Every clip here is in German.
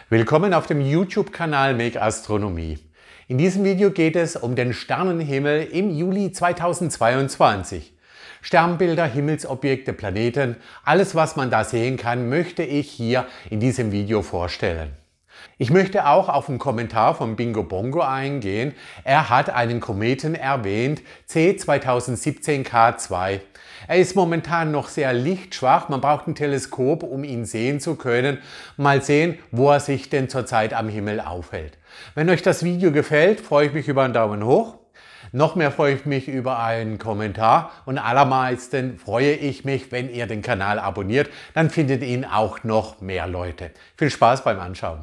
Willkommen auf dem YouTube-Kanal Make Astronomie. In diesem Video geht es um den Sternenhimmel im Juli 2022. Sternbilder, Himmelsobjekte, Planeten, alles was man da sehen kann, möchte ich hier in diesem Video vorstellen. Ich möchte auch auf einen Kommentar von Bingo Bongo eingehen. Er hat einen Kometen erwähnt, C 2017 K2. Er ist momentan noch sehr lichtschwach, man braucht ein Teleskop, um ihn sehen zu können. Mal sehen, wo er sich denn zurzeit am Himmel aufhält. Wenn euch das Video gefällt, freue ich mich über einen Daumen hoch. Noch mehr freue ich mich über einen Kommentar und allermeisten freue ich mich, wenn ihr den Kanal abonniert, dann findet ihn auch noch mehr Leute. Viel Spaß beim Anschauen.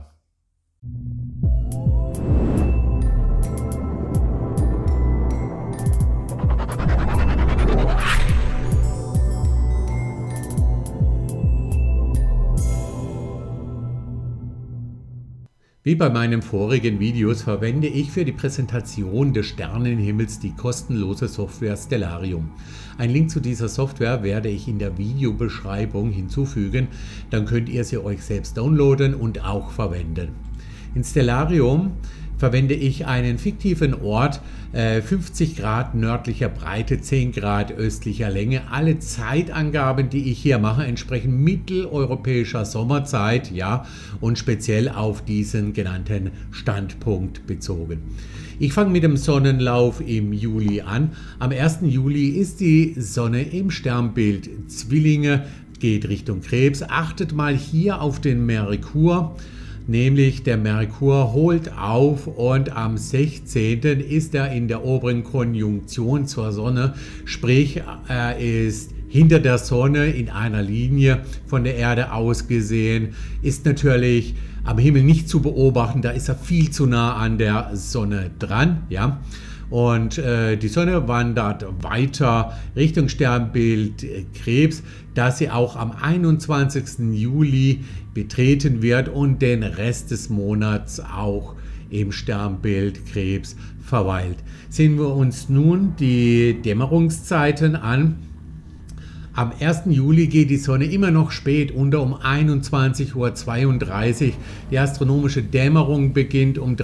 Wie bei meinen vorigen Videos verwende ich für die Präsentation des Sternenhimmels die kostenlose Software Stellarium. Ein Link zu dieser Software werde ich in der Videobeschreibung hinzufügen, dann könnt ihr sie euch selbst downloaden und auch verwenden. In Stellarium verwende ich einen fiktiven Ort, 50 Grad nördlicher Breite, 10 Grad östlicher Länge. Alle Zeitangaben, die ich hier mache, entsprechen mitteleuropäischer Sommerzeit, ja, und speziell auf diesen genannten Standpunkt bezogen. Ich fange mit dem Sonnenlauf im Juli an. Am 1. Juli ist die Sonne im Sternbild Zwillinge, geht Richtung Krebs. Achtet mal hier auf den Merkur. Nämlich der Merkur holt auf und am 16. ist er in der oberen Konjunktion zur Sonne, sprich er ist hinter der Sonne in einer Linie von der Erde aus gesehen, ist natürlich am Himmel nicht zu beobachten, da ist er viel zu nah an der Sonne dran, ja. Und die Sonne wandert weiter Richtung Sternbild Krebs, das sie auch am 21. Juli betreten wird und den Rest des Monats auch im Sternbild Krebs verweilt. Sehen wir uns nun die Dämmerungszeiten an. Am 1. Juli geht die Sonne immer noch spät unter um 21:32 Uhr. Die astronomische Dämmerung beginnt um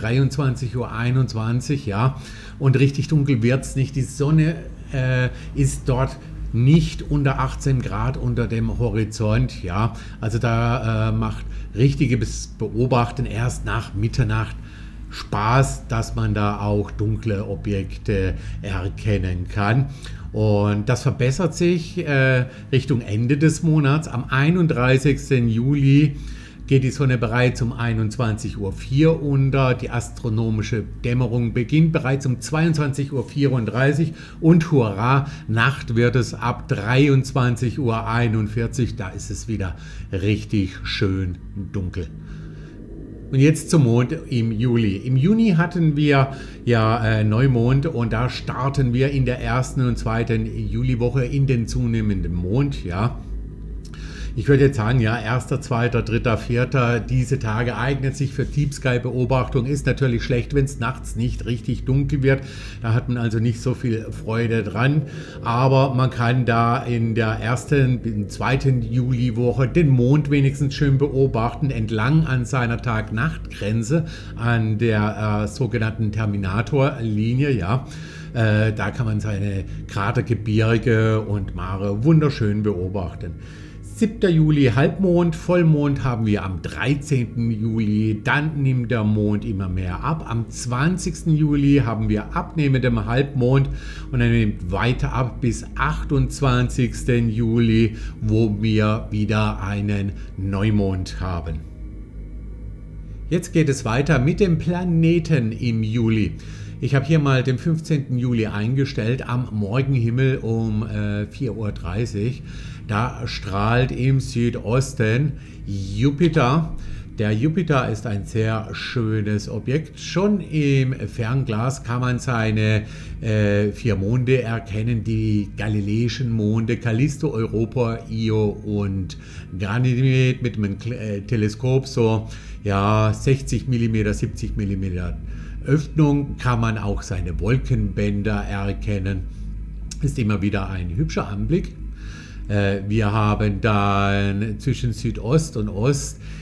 23:21 Uhr, ja, und richtig dunkel wird es nicht. Die Sonne ist dort nicht unter 18 Grad unter dem Horizont, ja, also da macht richtiges Beobachten erst nach Mitternacht Spaß, dass man da auch dunkle Objekte erkennen kann. Und das verbessert sich Richtung Ende des Monats. Am 31. Juli geht die Sonne bereits um 21:04 Uhr unter. Die astronomische Dämmerung beginnt bereits um 22:34 Uhr und hurra, Nacht wird es ab 23:41 Uhr. Da ist es wieder richtig schön dunkel. Und jetzt zum Mond im Juli. Im Juni hatten wir ja Neumond und da starten wir in der 1. und 2. Juliwoche in den zunehmenden Mond, ja. Ich würde jetzt sagen, ja, 1., 2., 3., 4. diese Tage eignet sich für Deep Sky Beobachtung. Ist natürlich schlecht, wenn es nachts nicht richtig dunkel wird. Da hat man also nicht so viel Freude dran. Aber man kann da in der 1. und 2. Juliwoche den Mond wenigstens schön beobachten, entlang an seiner Tag-Nacht-Grenze, an der sogenannten Terminatorlinie, ja. Da kann man seine Kratergebirge und Mare wunderschön beobachten. 7. Juli Halbmond, Vollmond haben wir am 13. Juli, dann nimmt der Mond immer mehr ab. Am 20. Juli haben wir abnehmendem Halbmond und dann nimmt weiter ab bis 28. Juli, wo wir wieder einen Neumond haben. Jetzt geht es weiter mit den Planeten im Juli. Ich habe hier mal den 15. Juli eingestellt, am Morgenhimmel um 4:30 Uhr. Da strahlt im Südosten Jupiter. Der Jupiter ist ein sehr schönes Objekt. Schon im Fernglas kann man seine 4 Monde erkennen, die galileischen Monde, Callisto, Europa, Io und Ganymed mit einem Teleskop, so ja 60 mm, 70 mm Öffnung, kann man auch seine Wolkenbänder erkennen. Ist immer wieder ein hübscher Anblick. Wir haben dann zwischen Südost und Ost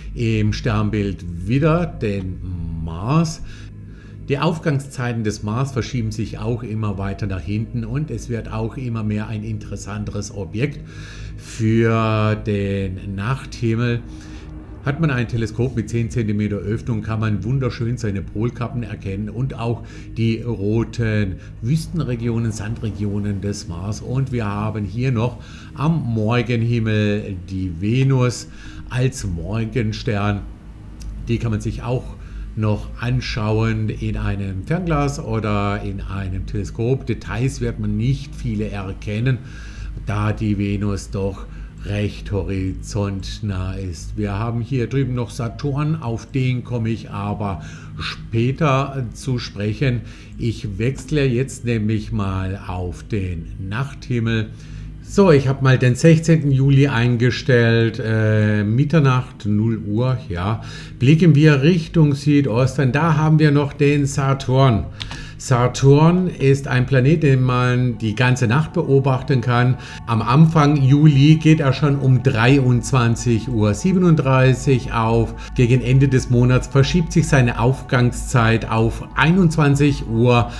im Sternbild Widder, den Mars. Die Aufgangszeiten des Mars verschieben sich auch immer weiter nach hinten und es wird auch immer mehr ein interessanteres Objekt für den Nachthimmel. Hat man ein Teleskop mit 10 cm Öffnung, kann man wunderschön seine Polkappen erkennen und auch die roten Wüstenregionen, Sandregionen des Mars. Und wir haben hier noch am Morgenhimmel die Venus als Morgenstern. Die kann man sich auch noch anschauen in einem Fernglas oder in einem Teleskop. Details wird man nicht viele erkennen, da die Venus doch recht horizontnah ist. Wir haben hier drüben noch Saturn, auf den komme ich aber später zu sprechen. Ich wechsle jetzt nämlich mal auf den Nachthimmel. So, ich habe mal den 16. Juli eingestellt, Mitternacht, 0 Uhr, ja. Blicken wir Richtung Südosten, da haben wir noch den Saturn. Saturn ist ein Planet, den man die ganze Nacht beobachten kann. Am Anfang Juli geht er schon um 23:37 Uhr auf. Gegen Ende des Monats verschiebt sich seine Aufgangszeit auf 21:36 Uhr.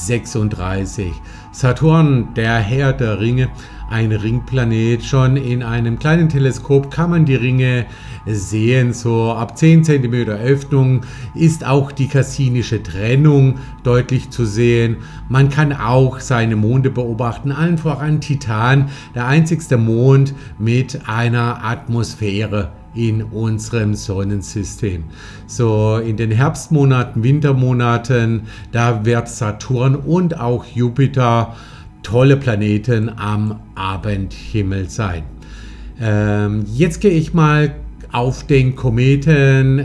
Saturn, der Herr der Ringe, ein Ringplanet. Schon in einem kleinen Teleskop kann man die Ringe sehen. So ab 10 cm Öffnung ist auch die cassinische Trennung deutlich zu sehen. Man kann auch seine Monde beobachten, allen voran Titan, der einzigste Mond mit einer Atmosphäre in unserem Sonnensystem. So in den Herbstmonaten, Wintermonaten, da wird Saturn und auch Jupiter tolle Planeten am Abendhimmel sein. Jetzt gehe ich mal auf den Kometen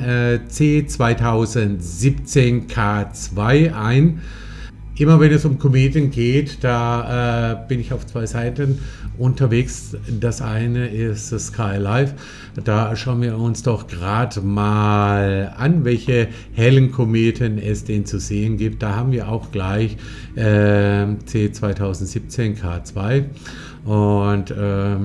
C2017 K2 ein. Immer wenn es um Kometen geht, da bin ich auf zwei Seiten unterwegs. Das eine ist das Sky Live. Da schauen wir uns doch gerade mal an, welche hellen Kometen es denn zu sehen gibt. Da haben wir auch gleich C2017 K2 und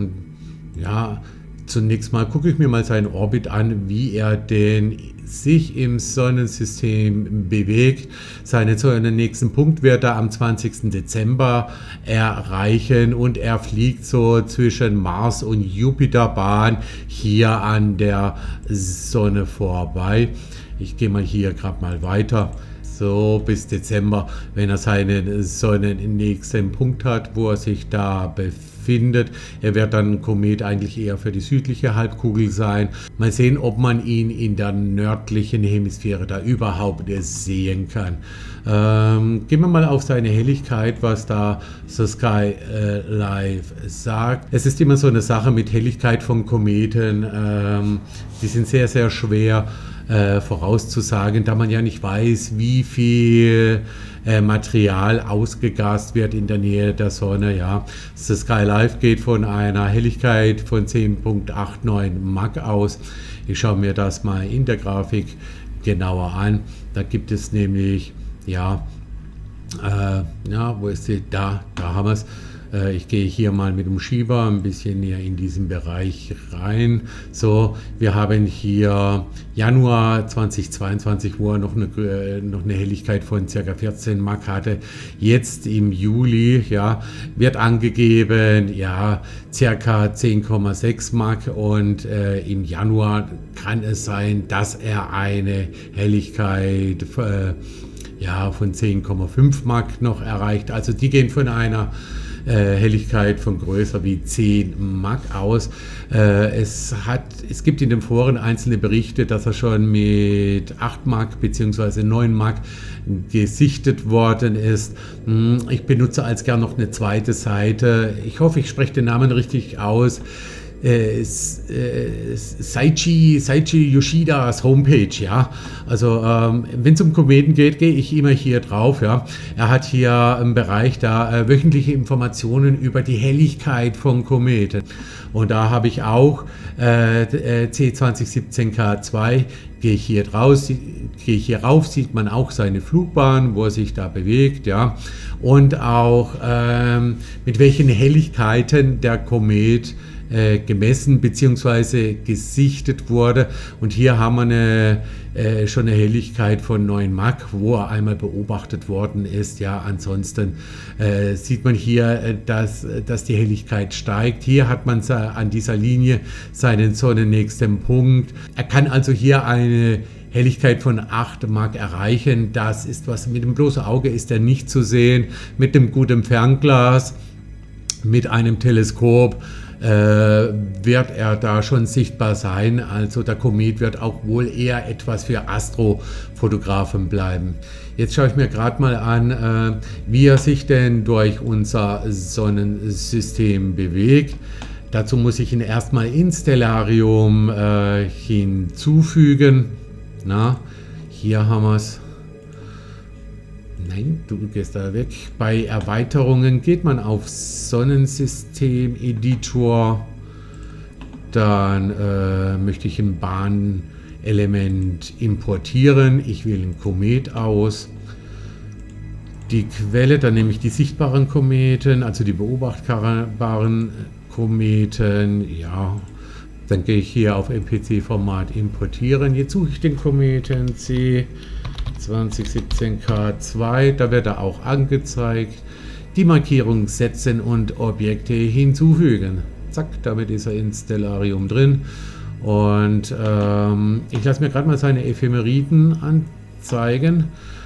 ja, zunächst mal gucke ich mir mal seinen Orbit an, wie er denn sich im Sonnensystem bewegt. Seinen nächsten Punkt wird er am 20. Dezember erreichen und er fliegt so zwischen Mars und Jupiterbahn hier an der Sonne vorbei. Ich gehe mal hier gerade mal weiter. So bis Dezember, wenn er seinen sonnennächsten Punkt hat, wo er sich da befindet. Er wird dann ein Komet eigentlich eher für die südliche Halbkugel sein. Mal sehen, ob man ihn in der nördlichen Hemisphäre da überhaupt sehen kann. Gehen wir mal auf seine Helligkeit, was da so Sky Live sagt. Es ist immer so eine Sache mit Helligkeit von Kometen. Die sind sehr, sehr schwer vorauszusagen, da man ja nicht weiß, wie viel Material ausgegast wird in der Nähe der Sonne. Ja. Das Sky Live geht von einer Helligkeit von 10,89 Mach aus. Ich schaue mir das mal in der Grafik genauer an. Da gibt es nämlich, ja, wo ist sie? Da haben wir es. Ich gehe hier mal mit dem Schieber ein bisschen näher in diesen Bereich rein. So, wir haben hier Januar 2022, wo er noch eine Helligkeit von ca. 14 Mach hatte. Jetzt im Juli, ja, wird angegeben, ja, ca. 10,6 Mach und im Januar kann es sein, dass er eine Helligkeit ja, von 10,5 Mach noch erreicht. Also die gehen von einer Helligkeit von größer wie 10 Mach aus. Es gibt in den Foren einzelne Berichte, dass er schon mit 8 Mach bzw. 9 Mach gesichtet worden ist. Ich benutze als gern noch eine zweite Seite. Ich hoffe, ich spreche den Namen richtig aus. Saichi Yoshidas Homepage, ja. Also wenn es um Kometen geht, gehe ich immer hier drauf, ja. Er hat hier einen Bereich da wöchentliche Informationen über die Helligkeit von Kometen. Und da habe ich auch C2017 K2, gehe ich hier rauf, sieht man auch seine Flugbahn, wo er sich da bewegt, ja. Und auch mit welchen Helligkeiten der Komet gemessen bzw. gesichtet wurde. Und hier haben wir schon eine Helligkeit von 9 Mach, wo er einmal beobachtet worden ist. Ja, ansonsten sieht man hier, dass die Helligkeit steigt. Hier hat man an dieser Linie seinen sonnennächsten Punkt. Er kann also hier eine Helligkeit von 8 Mach erreichen. Das ist was, mit dem bloßen Auge ist er nicht zu sehen. Mit dem guten Fernglas, mit einem Teleskop wird er da schon sichtbar sein. Also der Komet wird auch wohl eher etwas für Astrofotografen bleiben. Jetzt schaue ich mir gerade mal an, wie er sich denn durch unser Sonnensystem bewegt. Dazu muss ich ihn erstmal ins Stellarium hinzufügen. Na, hier haben wir es. Nein, du gehst da weg. Bei Erweiterungen geht man auf Sonnensystem Editor. Dann möchte ich ein Bahnelement importieren. Ich wähle einen Komet aus. Die Quelle, dann nehme ich die sichtbaren Kometen, also die beobachtbaren Kometen. Ja, dann gehe ich hier auf MPC-Format importieren. Jetzt suche ich den Kometen C 2017K2, da wird er auch angezeigt. Die Markierung setzen und Objekte hinzufügen. Zack, damit ist er ins Stellarium drin. Und ich lasse mir gerade mal seine Ephemeriden anzeigen.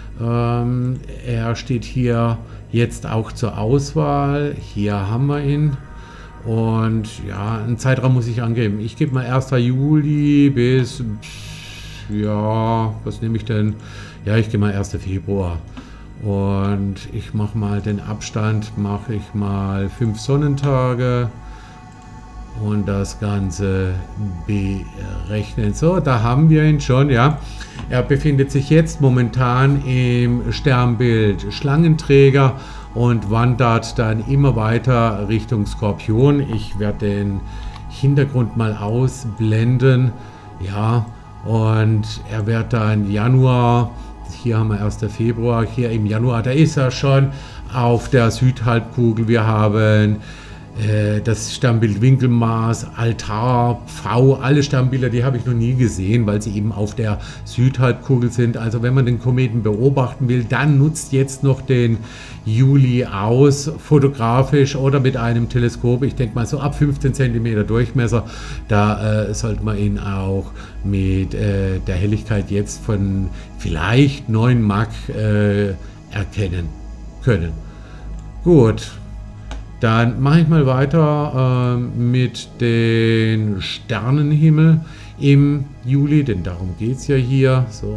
Er steht hier jetzt auch zur Auswahl. Hier haben wir ihn. Und ja, einen Zeitraum muss ich angeben. Ich gebe mal 1. Juli bis, ja, was nehme ich denn? Ja, ich gehe mal 1. Februar. Und ich mache mal den Abstand, mache ich mal 5 Sonnentage. Und das Ganze berechnen. So, da haben wir ihn schon, ja. Er befindet sich jetzt momentan im Sternbild Schlangenträger und wandert dann immer weiter Richtung Skorpion. Ich werde den Hintergrund mal ausblenden. Ja, und er wird dann Januar, hier haben wir 1. Februar, hier im Januar, da ist er schon auf der Südhalbkugel. Wir haben das Sternbild Winkelmaß, Altar, V, alle Sternbilder, die habe ich noch nie gesehen, weil sie eben auf der Südhalbkugel sind. Also wenn man den Kometen beobachten will, dann nutzt jetzt noch den Juli aus, fotografisch oder mit einem Teleskop. Ich denke mal so ab 15 cm Durchmesser, da sollte man ihn auch mit der Helligkeit jetzt von vielleicht 9 Mach erkennen können. Gut. Dann mache ich mal weiter mit den Sternenhimmel im Juli, denn darum geht es ja hier. So,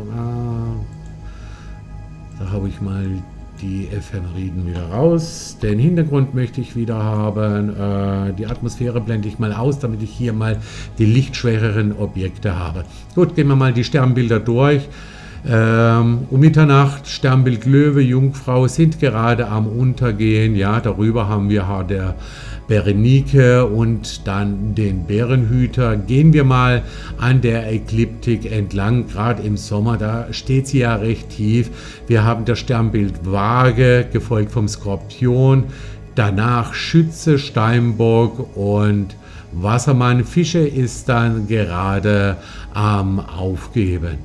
da habe ich mal die Ephemeriden wieder raus. Den Hintergrund möchte ich wieder haben. Die Atmosphäre blende ich mal aus, damit ich hier mal die lichtschwächeren Objekte habe. Gut, gehen wir mal die Sternbilder durch. Um Mitternacht, Sternbild Löwe, Jungfrau sind gerade am Untergehen. Ja, darüber haben wir der Berenike und dann den Bärenhüter. Gehen wir mal an der Ekliptik entlang, gerade im Sommer, da steht sie ja recht tief. Wir haben das Sternbild Waage, gefolgt vom Skorpion, danach Schütze, Steinbock und Wassermann. Fische ist dann gerade am Aufgehen.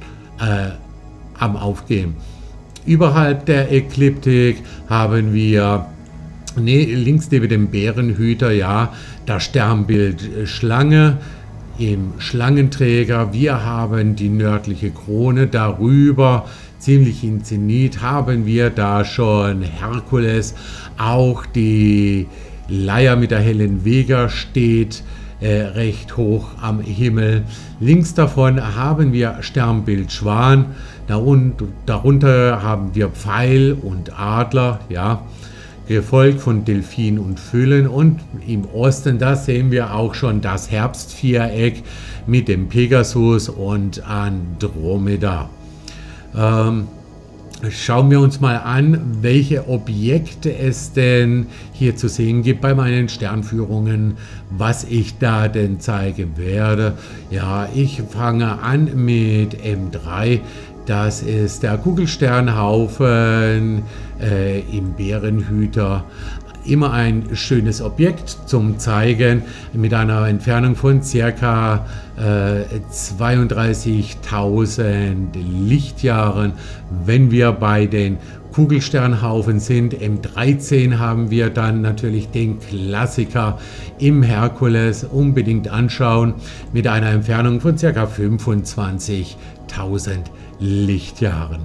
Überhalb der Ekliptik haben wir links neben dem Bärenhüter, ja, das Sternbild Schlange im Schlangenträger. Wir haben die nördliche Krone, darüber ziemlich im Zenit haben wir da schon Herkules. Auch die Leier mit der hellen Vega steht recht hoch am Himmel. Links davon haben wir Sternbild Schwan. Darunter haben wir Pfeil und Adler, ja, gefolgt von Delfin und Füllen. Und im Osten, da sehen wir auch schon das Herbstviereck mit dem Pegasus und Andromeda. Schauen wir uns mal an, welche Objekte es denn hier zu sehen gibt bei meinen Sternführungen, was ich da denn zeigen werde. Ja, ich fange an mit M3. Das ist der Kugelsternhaufen im Bärenhüter. immer ein schönes Objekt zum Zeigen mit einer Entfernung von ca. 32.000 Lichtjahren. Wenn wir bei den Kugelsternhaufen sind, M13, haben wir dann natürlich den Klassiker im Herkules, unbedingt anschauen, mit einer Entfernung von ca. 25.000 Lichtjahren.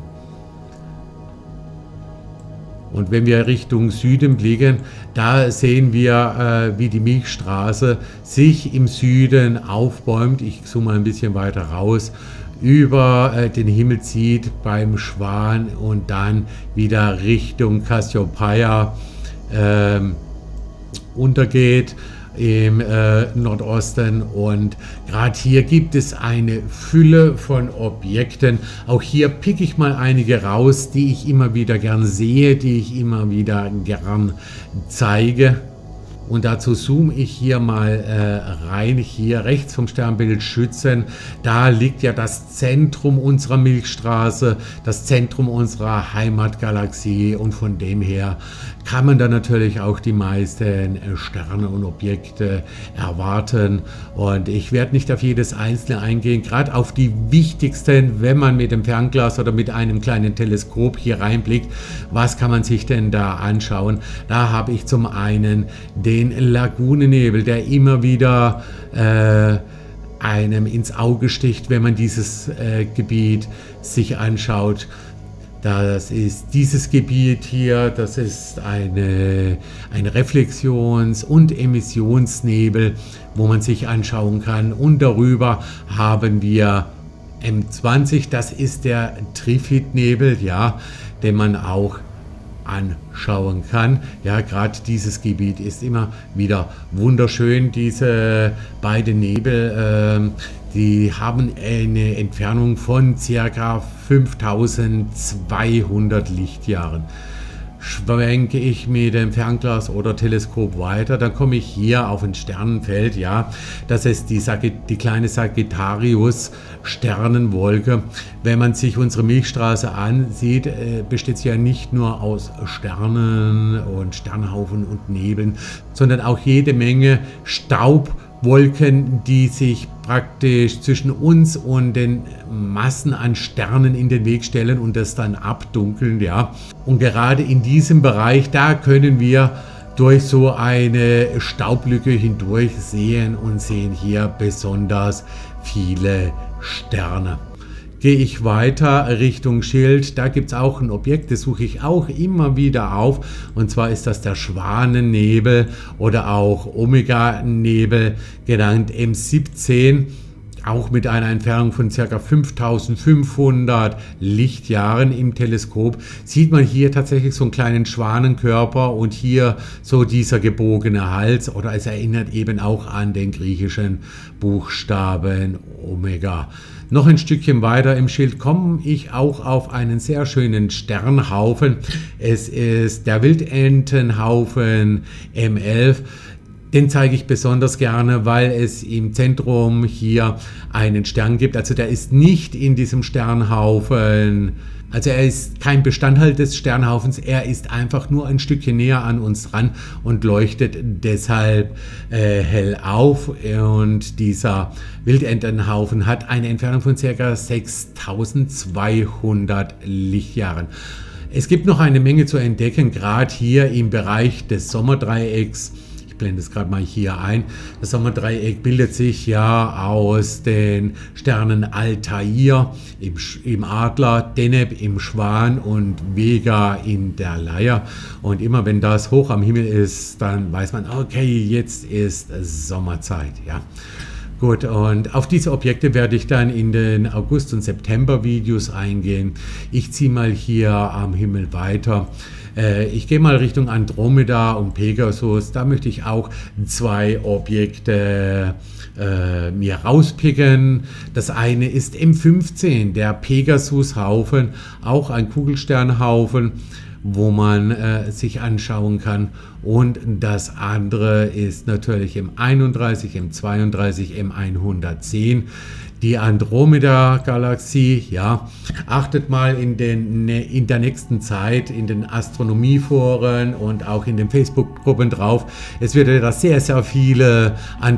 Und wenn wir Richtung Süden blicken, da sehen wir, wie die Milchstraße sich im Süden aufbäumt. Ich zoome mal ein bisschen weiter raus, über den Himmel zieht beim Schwan und dann wieder Richtung Cassiopeia untergeht im Nordosten. Und gerade hier gibt es eine Fülle von Objekten. Auch hier picke ich mal einige raus, die ich immer wieder gern sehe, die ich immer wieder gern zeige. Und dazu zoome ich hier mal rein, hier rechts vom Sternbild Schützen. Da liegt ja das Zentrum unserer Milchstraße, das Zentrum unserer Heimatgalaxie, und von dem her kann man da natürlich auch die meisten Sterne und Objekte erwarten. Und ich werde nicht auf jedes einzelne eingehen, gerade auf die wichtigsten, wenn man mit dem Fernglas oder mit einem kleinen Teleskop hier reinblickt. Was kann man sich denn da anschauen? Da habe ich zum einen den Lagunennebel, der immer wieder einem ins Auge sticht, wenn man dieses Gebiet sich anschaut. Das ist dieses Gebiet hier, das ist ein Reflexions- und Emissionsnebel, wo man sich anschauen kann. Und darüber haben wir M20, das ist der Trifid-Nebel, ja, den man auch anschauen kann. Ja, gerade dieses Gebiet ist immer wieder wunderschön. Diese beiden Nebel, die haben eine Entfernung von ca. 5200 Lichtjahren. Schwenke ich mit dem Fernglas oder Teleskop weiter, dann komme ich hier auf ein Sternenfeld, ja, das ist die kleine Sagittarius-Sternenwolke. Wenn man sich unsere Milchstraße ansieht, besteht sie ja nicht nur aus Sternen und Sternhaufen und Nebeln, sondern auch jede Menge Staubwolken, die sich praktisch zwischen uns und den Massen an Sternen in den Weg stellen und das dann abdunkeln, ja. Und gerade in diesem Bereich, da können wir durch so eine Staublücke hindurch sehen und sehen hier besonders viele Sterne. Gehe ich weiter Richtung Schild, da gibt es auch ein Objekt, das suche ich auch immer wieder auf, und zwar ist das der Schwanennebel oder auch Omega-Nebel genannt, M17, auch mit einer Entfernung von ca. 5500 Lichtjahren im Teleskop. Sieht man hier tatsächlich so einen kleinen Schwanenkörper und hier so dieser gebogene Hals, oder es erinnert eben auch an den griechischen Buchstaben Omega. Noch ein Stückchen weiter im Schild komme ich auch auf einen sehr schönen Sternhaufen. Es ist der Wildentenhaufen M11. Den zeige ich besonders gerne, weil es im Zentrum hier einen Stern gibt. Also der ist nicht in diesem Sternhaufen, also er ist kein Bestandteil des Sternhaufens, er ist einfach nur ein Stückchen näher an uns dran und leuchtet deshalb hell auf. Und dieser Wildentenhaufen hat eine Entfernung von ca. 6200 Lichtjahren. Es gibt noch eine Menge zu entdecken, gerade hier im Bereich des Sommerdreiecks. Ich blende es gerade mal hier ein. Das Sommerdreieck bildet sich ja aus den Sternen Altair im Adler, Deneb im Schwan und Vega in der Leier. Und immer wenn das hoch am Himmel ist, dann weiß man, okay, jetzt ist Sommerzeit. Ja. Gut, und auf diese Objekte werde ich dann in den August- und September-Videos eingehen. Ich ziehe mal hier am Himmel weiter. Ich gehe mal Richtung Andromeda und Pegasus. Da möchte ich auch zwei Objekte mir rauspicken. Das eine ist M15, der Pegasus-Haufen, auch ein Kugelsternhaufen, wo man sich anschauen kann. Und das andere ist natürlich M31, M32, M110. die Andromeda-Galaxie. Ja, achtet mal in der nächsten Zeit in den Astronomieforen und auch in den Facebook-Gruppen drauf. Es wird da sehr, sehr viele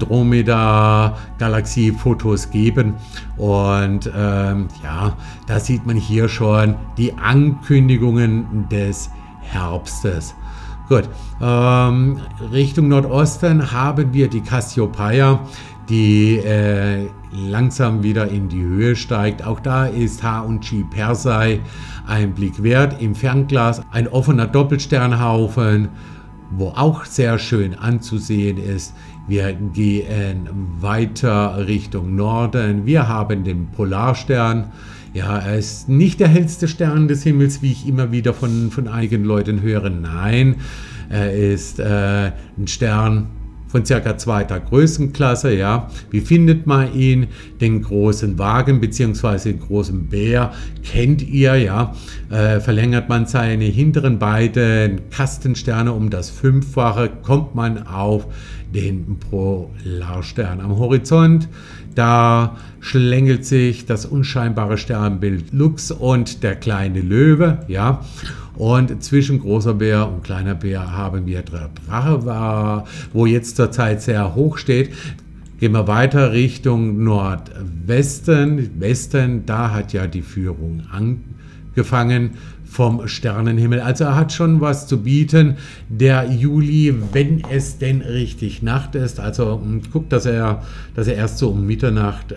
Andromeda-Galaxie-Fotos geben. Und ja, da sieht man hier schon die Ankündigungen des Herbstes. Gut, Richtung Nordosten haben wir die Cassiopeia, die langsam wieder in die Höhe steigt. Auch da ist H&G Persei ein Blick wert. Im Fernglas ein offener Doppelsternhaufen, wo auch sehr schön anzusehen ist. Wir gehen weiter Richtung Norden. Wir haben den Polarstern. Ja, er ist nicht der hellste Stern des Himmels, wie ich immer wieder von einigen Leuten höre. Nein, er ist ein Stern von ca. 2. Größenklasse. Ja. Wie findet man ihn? Den großen Wagen bzw. den großen Bär kennt ihr. Ja. Verlängert man seine hinteren beiden Kastensterne um das 5-fache, kommt man auf den Polarstern. Am Horizont, da schlängelt sich das unscheinbare Sternbild Lux und der kleine Löwe. Ja. Und zwischen großer Bär und kleiner Bär haben wir der Drache, wo jetzt zurzeit sehr hoch steht. Gehen wir weiter Richtung Nordwesten. Westen, da hat ja die Führung angefangen vom Sternenhimmel. Also er hat schon was zu bieten. Der Juli, wenn es denn richtig Nacht ist. Also guckt, dass er erst so um Mitternacht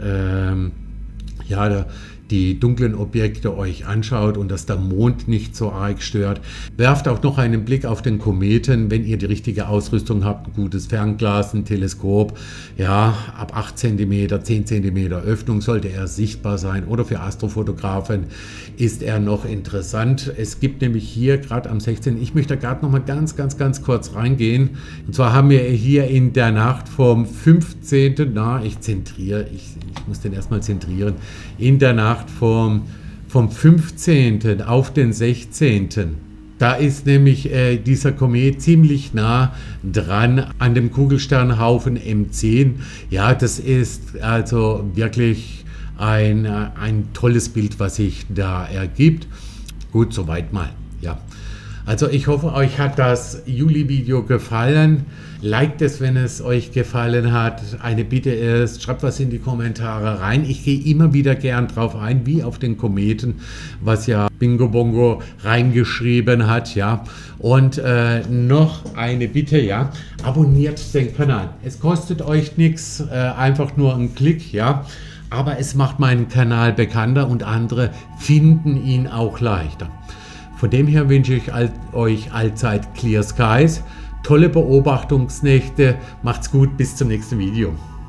ja, die dunklen Objekte euch anschaut und dass der Mond nicht so arg stört. Werft auch noch einen Blick auf den Kometen, wenn ihr die richtige Ausrüstung habt, ein gutes Fernglas, ein Teleskop. Ja, ab 8 cm, 10 cm Öffnung sollte er sichtbar sein, oder für Astrofotografen ist er noch interessant. Es gibt nämlich hier gerade am 16. Ich möchte gerade noch mal ganz kurz reingehen. Und zwar haben wir hier in der Nacht vom 15. Ich muss den erstmal zentrieren. In der Nacht vom 15. auf den 16. Da ist nämlich dieser Komet ziemlich nah dran an dem Kugelsternhaufen M10. Ja, das ist also wirklich ein tolles Bild, was sich da ergibt. Gut, soweit mal. Ja. Also ich hoffe, euch hat das Juli-Video gefallen. Liked es, wenn es euch gefallen hat. Eine Bitte ist, schreibt was in die Kommentare rein. Ich gehe immer wieder gern drauf ein, wie auf den Kometen, was ja Bingo Bongo reingeschrieben hat. Ja. Und noch eine Bitte, ja, abonniert den Kanal. Es kostet euch nichts, einfach nur einen Klick, ja. Aber es macht meinen Kanal bekannter und andere finden ihn auch leichter. Von dem her wünsche ich euch allzeit Clear Skies, tolle Beobachtungsnächte, macht's gut, bis zum nächsten Video.